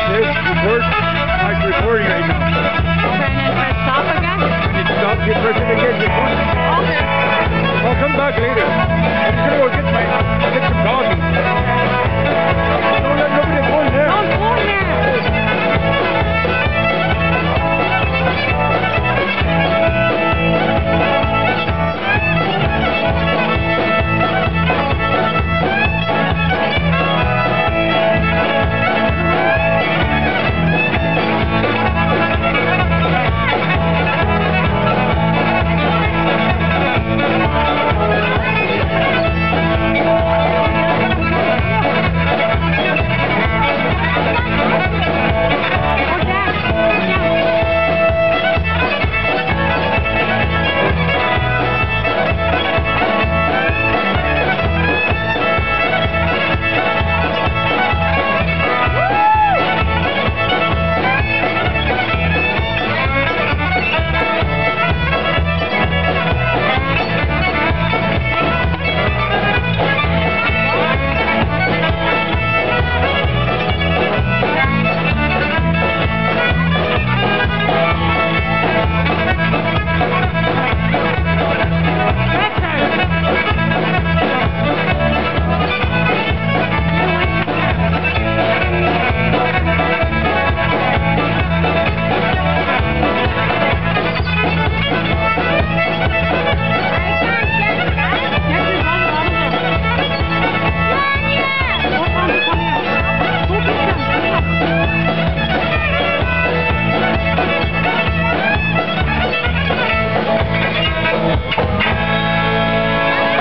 This report, I'm recording right now. Turn and press stop again? It's stop, get pressing again, recording. Okay. I'll come back later. I'm just gonna go get some coffee.